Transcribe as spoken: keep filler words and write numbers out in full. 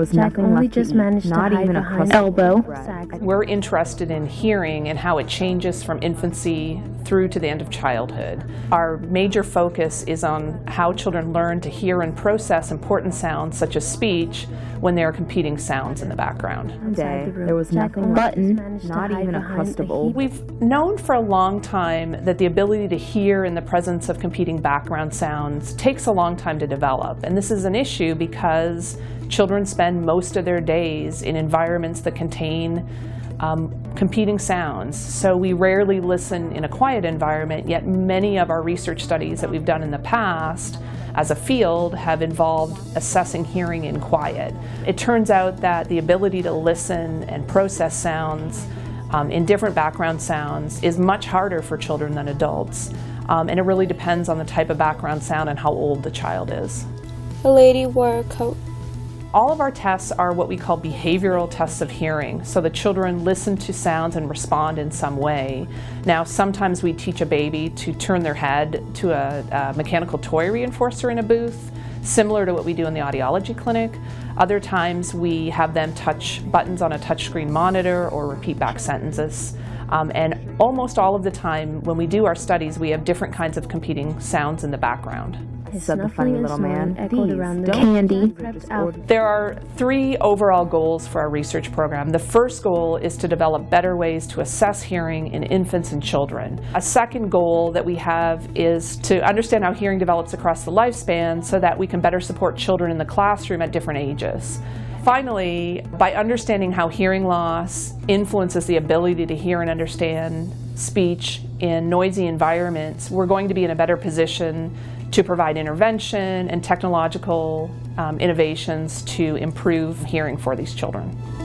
was Jack nothing only left to just eat, managed not to hide even a behind crust of elbow. bread. We're interested in hearing and how it changes from infancy through to the end of childhood. Our major focus is on how children learn to hear and process important sounds such as speech when there are competing sounds in the background. One day, the room, there was Jack nothing only left to just eat, managed to not hide even a behind crust a of old heap. We've known for a long time that the ability to hear in the presence of competing background sounds takes a long time to develop. And this is an issue because children spend most of their days in environments that contain um, competing sounds. So we rarely listen in a quiet environment, yet many of our research studies that we've done in the past as a field have involved assessing hearing in quiet. It turns out that the ability to listen and process sounds um, in different background sounds is much harder for children than adults. Um, and it really depends on the type of background sound and how old the child is. A lady wore a coat. All of our tests are what we call behavioral tests of hearing. So the children listen to sounds and respond in some way. Now, sometimes we teach a baby to turn their head to a, a mechanical toy reinforcer in a booth, similar to what we do in the audiology clinic. Other times we have them touch buttons on a touchscreen monitor or repeat back sentences. Um, and almost all of the time when we do our studies, we have different kinds of competing sounds in the background. Said the funny little man. Echoed These around the don't candy. just Out. order- There are three overall goals for our research program. The first goal is to develop better ways to assess hearing in infants and children. A second goal that we have is to understand how hearing develops across the lifespan so that we can better support children in the classroom at different ages. Finally, by understanding how hearing loss influences the ability to hear and understand speech in noisy environments, we're going to be in a better position to provide intervention and technological um, innovations to improve hearing for these children.